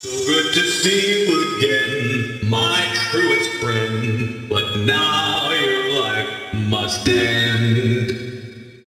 So good to see you again, my truest friend. But now your life must end.